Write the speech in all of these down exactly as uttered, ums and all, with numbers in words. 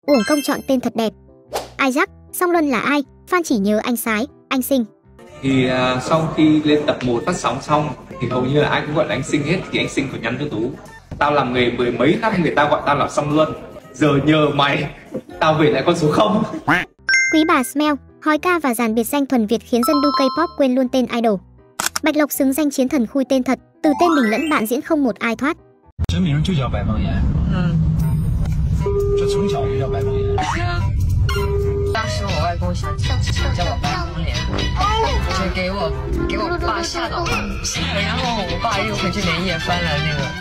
uổng công chọn tên thật đẹp. Isaac, Song Luân là ai? Fan chỉ nhớ anh Sái, anh Sinh. Thì uh, sau khi lên tập một phát sóng xong thì hầu như là ai cũng gọi là anh Sinh hết. Thì anh Sinh có nhắn cho Tú: tao làm nghề mười mấy năm người ta gọi tao là Song Luân, giờ nhờ mày tao về lại con số không. Quý bà Smell, hói ca và dàn biệt danh thuần Việt khiến dân đu K-pop quên luôn tên idol. Bạch Lộc xứng danh chiến thần khui tên thật, từ tên mình lẫn bạn diễn không một ai thoát. Chân名就叫白梦妍，嗯，这从小就叫白梦妍。 当时我外公想叫叫我白梦妍，就给我给我爸吓到了，然后我爸又回去连夜翻了那个。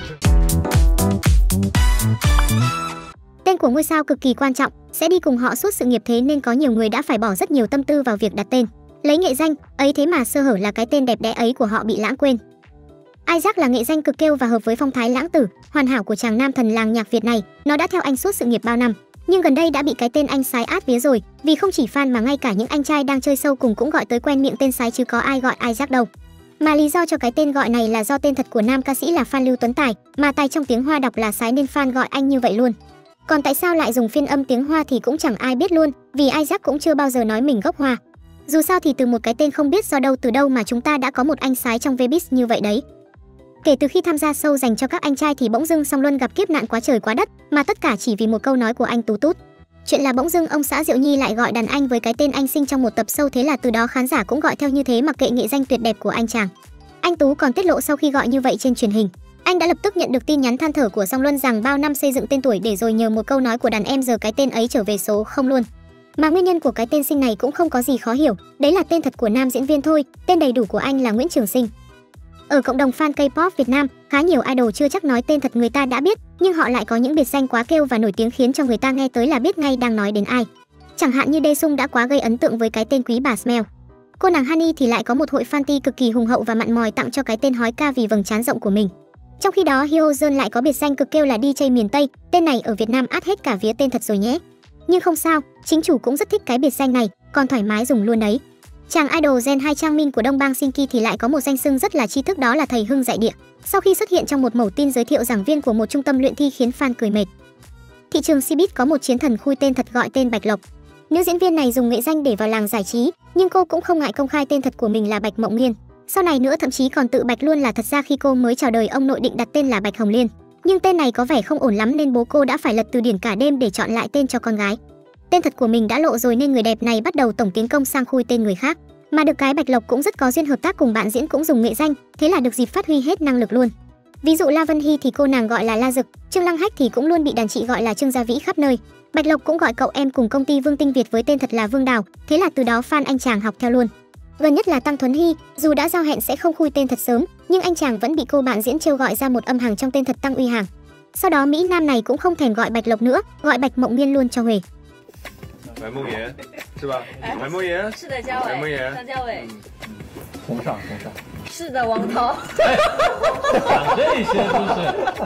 Tên của ngôi sao cực kỳ quan trọng, sẽ đi cùng họ suốt sự nghiệp, thế nên có nhiều người đã phải bỏ rất nhiều tâm tư vào việc đặt tên. Lấy nghệ danh, ấy thế mà sơ hở là cái tên đẹp đẽ ấy của họ bị lãng quên. Isaac là nghệ danh cực kêu và hợp với phong thái lãng tử, hoàn hảo của chàng nam thần làng nhạc Việt này. Nó đã theo anh suốt sự nghiệp bao năm, nhưng gần đây đã bị cái tên anh Sái át vía rồi, vì không chỉ fan mà ngay cả những anh trai đang chơi sâu cùng cũng gọi tới quen miệng tên Sái chứ có ai gọi Isaac đâu. Mà lý do cho cái tên gọi này là do tên thật của nam ca sĩ là Phan Lưu Tuấn Tài, mà Tài trong tiếng Hoa đọc là Sái nên fan gọi anh như vậy luôn. Còn tại sao lại dùng phiên âm tiếng Hoa thì cũng chẳng ai biết luôn, vì Isaac cũng chưa bao giờ nói mình gốc Hoa. Dù sao thì từ một cái tên không biết do đâu từ đâu mà chúng ta đã có một anh Sái trong V-Biz như vậy đấy. Kể từ khi tham gia show dành cho các anh trai thì bỗng dưng Song Luân gặp kiếp nạn quá trời quá đất, mà tất cả chỉ vì một câu nói của anh Tú Tút. Chuyện là bỗng dưng ông xã Diệu Nhi lại gọi đàn anh với cái tên anh Sinh trong một tập show, thế là từ đó khán giả cũng gọi theo như thế mặc kệ nghệ danh tuyệt đẹp của anh chàng. Anh Tú còn tiết lộ sau khi gọi như vậy trên truyền hình, anh đã lập tức nhận được tin nhắn than thở của Song Luân rằng bao năm xây dựng tên tuổi để rồi nhờ một câu nói của đàn em giờ cái tên ấy trở về số không luôn. Mà nguyên nhân của cái tên Sinh này cũng không có gì khó hiểu, đấy là tên thật của nam diễn viên thôi, tên đầy đủ của anh là Nguyễn Trường Sinh. Ở cộng đồng fan K-pop Việt Nam, khá nhiều idol chưa chắc nói tên thật người ta đã biết, nhưng họ lại có những biệt danh quá kêu và nổi tiếng khiến cho người ta nghe tới là biết ngay đang nói đến ai. Chẳng hạn như Daesung đã quá gây ấn tượng với cái tên quý bà Smell. Cô nàng Honey thì lại có một hội fan ti cực kỳ hùng hậu và mặn mòi tặng cho cái tên hói ca vì vầng trán rộng của mình. Trong khi đó Hyojeon lại có biệt danh cực kêu là đi jay miền Tây, tên này ở Việt Nam át hết cả vía tên thật rồi nhé. Nhưng không sao, chính chủ cũng rất thích cái biệt danh này, còn thoải mái dùng luôn đấy. Chàng idol Gen hai Chang Min của Đông Bang Shinki thì lại có một danh xưng rất là tri thức, đó là thầy Hưng dạy địa. Sau khi xuất hiện trong một mẩu tin giới thiệu giảng viên của một trung tâm luyện thi khiến fan cười mệt. Thị trường Cbiz có một chiến thần khui tên thật gọi tên Bạch Lộc. Nữ diễn viên này dùng nghệ danh để vào làng giải trí, nhưng cô cũng không ngại công khai tên thật của mình là Bạch Mộng Liên. Sau này nữa thậm chí còn tự bạch luôn là thật ra khi cô mới chào đời ông nội định đặt tên là Bạch Hồng Liên. Nhưng tên này có vẻ không ổn lắm nên bố cô đã phải lật từ điển cả đêm để chọn lại tên cho con gái. Tên thật của mình đã lộ rồi nên người đẹp này bắt đầu tổng tiến công sang khui tên người khác. Mà được cái Bạch Lộc cũng rất có duyên hợp tác cùng bạn diễn cũng dùng nghệ danh, thế là được dịp phát huy hết năng lực luôn. Ví dụ La Vân Hy thì cô nàng gọi là La Dực, Trương Lăng Hách thì cũng luôn bị đàn chị gọi là Trương Gia Vĩ khắp nơi. Bạch Lộc cũng gọi cậu em cùng công ty Vương Tinh Việt với tên thật là Vương Đào, thế là từ đó fan anh chàng học theo luôn. Gần nhất là Tăng Thuấn Hy, dù đã giao hẹn sẽ không khui tên thật sớm, nhưng anh chàng vẫn bị cô bạn diễn trêu gọi ra một âm hàng trong tên thật Tăng Uy Hàng. Sau đó Mỹ Nam này cũng không thèm gọi Bạch Lộc nữa, gọi Bạch Mộng Miên luôn cho huề. 白梦妍是吧？白梦妍是的，嘉伟。 白梦妍， 张嘉伟。 同上同上。 是的，王涛。 讲这些都是。